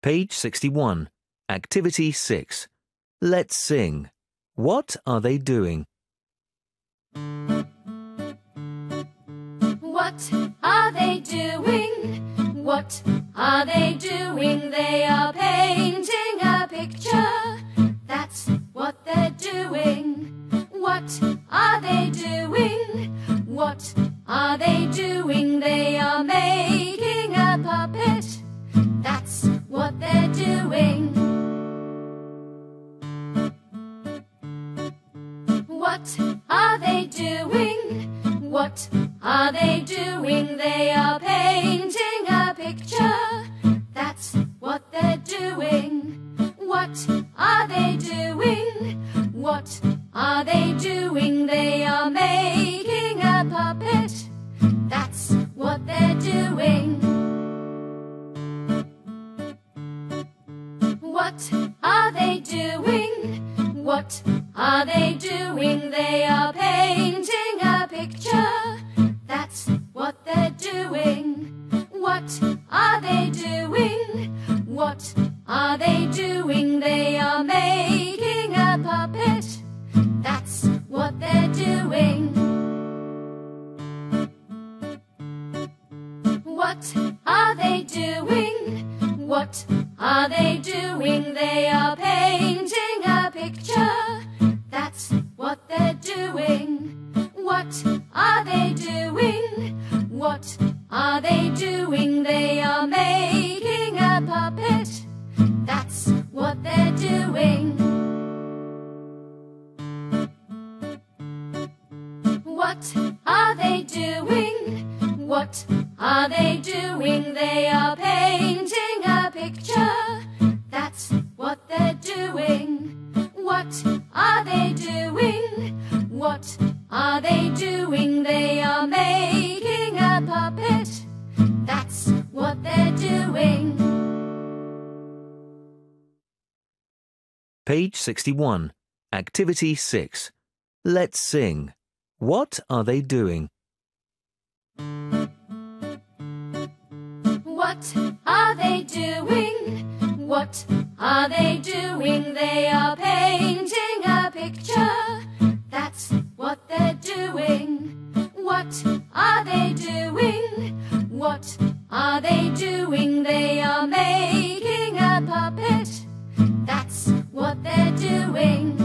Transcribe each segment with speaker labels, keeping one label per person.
Speaker 1: Page 61. Activity 6. Let's sing. What are they doing?
Speaker 2: What are they doing? What are they doing? They are painting a picture. That's what they're doing. What are they doing? What are they doing? They are making a puppet. That's what they're doing. What are they doing? What are they doing? They are painting a picture. That's what they're doing. What are they doing? What are they doing? They are making a puppet. That's what they're doing. What are they doing? What are they doing? They are painting a picture. That's what they're doing. What are they doing? What are they doing? They are making a puppet. That's what they're doing. What are they doing? What are they doing? They are painting a picture. That's what they're doing. What are they doing? What are they doing? They are making a puppet. That's what they're doing. What are they doing? What are they doing? They are painting a picture. That's what they're doing. What are they doing? What are they doing? They are making a puppet. That's what they're doing.
Speaker 1: Page 61. Activity 6. Let's sing. What are they doing?
Speaker 2: What are they doing? What are they doing? They are painting a picture. That's what they're doing. What are they doing? What are they doing? They are making a puppet. That's what they're doing.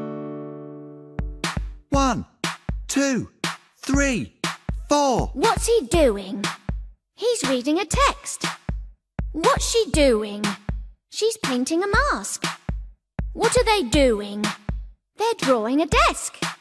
Speaker 3: 1, 2, 3, 4.
Speaker 4: What's he doing? He's reading a text. What's she doing? She's painting a mask. What are they doing? They're drawing a desk.